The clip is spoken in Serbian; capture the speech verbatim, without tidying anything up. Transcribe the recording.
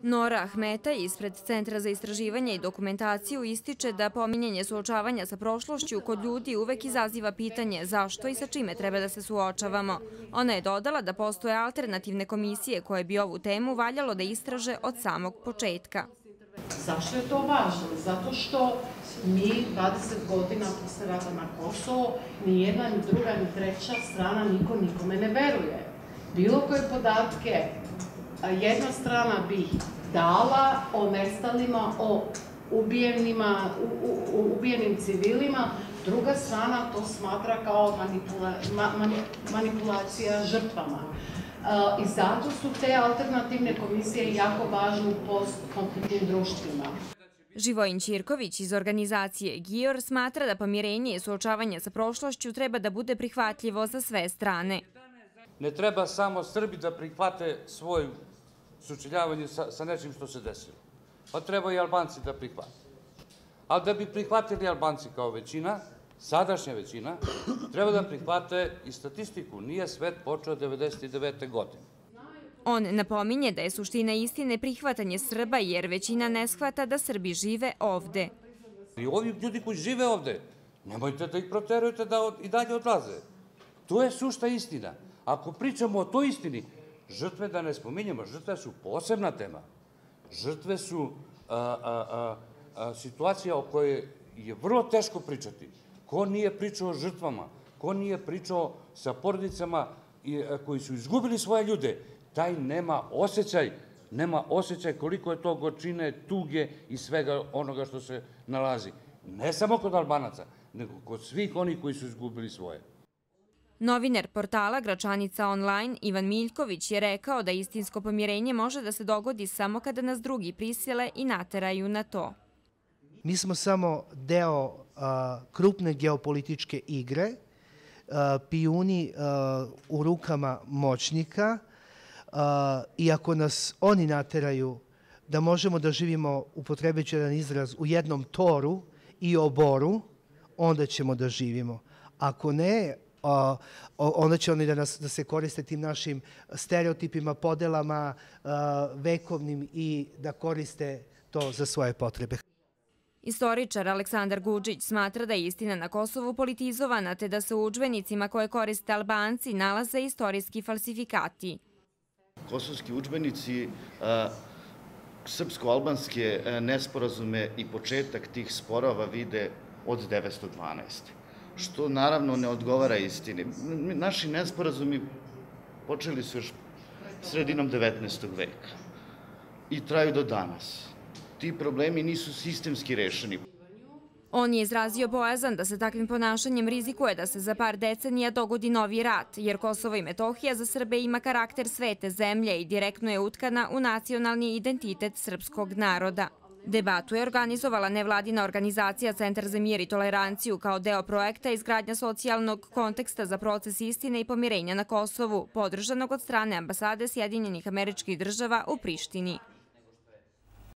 Nora Ahmeta ispred Centra za istraživanje i dokumentaciju ističe da pominjanje suočavanja sa prošlošću kod ljudi uvek izaziva pitanje zašto i sa čime treba da se suočavamo. Ona je dodala da postoje alternativne komisije koje bi ovu temu valjalo da istraže od samog početka. Zašto je to važno? Zato što mi dvadeset godina posle rata na Kosovo, ni jedna, ni druga, ni treća strana niko nikome ne veruje. Bilo koje podatke jedna strana bi dala o nestalima, o ubijenima, ubijenim civilima, druga strana to smatra kao manipulacija žrtvama. I zato su te alternativne komisije jako važne u postkonfliktnim društvima. Živojin Ćirković iz organizacije GIOR smatra da pomirenje i suočavanje sa prošlošću treba da bude prihvatljivo za sve strane. Ne treba samo Srbi da prihvate svoje sučeljavanje sa nečim što se desilo. Pa treba i Albanci da prihvate. Ali da bi prihvatili Albanci kao većina, sadašnja većina, treba da prihvate i statistiku. Nije svet počeo devedeset devete. godine. On napominje da je suština istine prihvatanje Srba jer većina ne shvata da Srbi žive ovde. I ovi ljudi koji žive ovde, nemojte da ih proterujete da i dalje odlaze. To je sušta istina. Ako pričamo o toj istini, žrtve da ne spominjemo, žrtve su posebna tema. Žrtve su situacija o kojoj je vrlo teško pričati. Ko nije pričao o žrtvama, ko nije pričao sa porodicama koji su izgubili svoje ljude, taj nema osjećaj, nema osjećaj koliko je to gorčine, tuge i svega onoga što se nalazi. Ne samo kod Albanaca, nego kod svih onih koji su izgubili svoje. Novinar portala Gračanica online Ivan Miljković je rekao da istinsko pomirenje može da se dogodi samo kada nas drugi prisile i nateraju na to. Mi smo samo deo krupne geopolitičke igre, pijuni u rukama moćnika, i ako nas oni nateraju da možemo da živimo, upotrebeći jedan izraz, u jednom toru i oboru, onda ćemo da živimo. Ako ne, onda će oni da se koriste tim našim stereotipima, podelama vekovnim i da koriste to za svoje potrebe. Istoričar Aleksandar Gudžić smatra da je istina na Kosovu politizovana te da se u udžbenicima koje koriste Albanci nalaze istorijski falsifikati. Kosovski udžbenici srpsko-albanske nesporazume i početak tih sporova vide od devetsto dvanaeste. Što naravno ne odgovara istini. Naši nesporazumi počeli su još sredinom devetnaestog veka i traju do danas. Ti problemi nisu sistemski rešeni. On je izrazio bojazan da se takvim ponašanjem rizikuje da se za par decenija dogodi novi rat, jer Kosovo i Metohija za Srbe ima karakter svete zemlje i direktno je utkana u nacionalni identitet srpskog naroda. Debatu je organizovala nevladina organizacija Centar za mir i toleranciju kao deo projekta izgradnja socijalnog konteksta za proces istine i pomirenja na Kosovu, podržanog od strane ambasade Sjedinjenih Američkih Država u Prištini.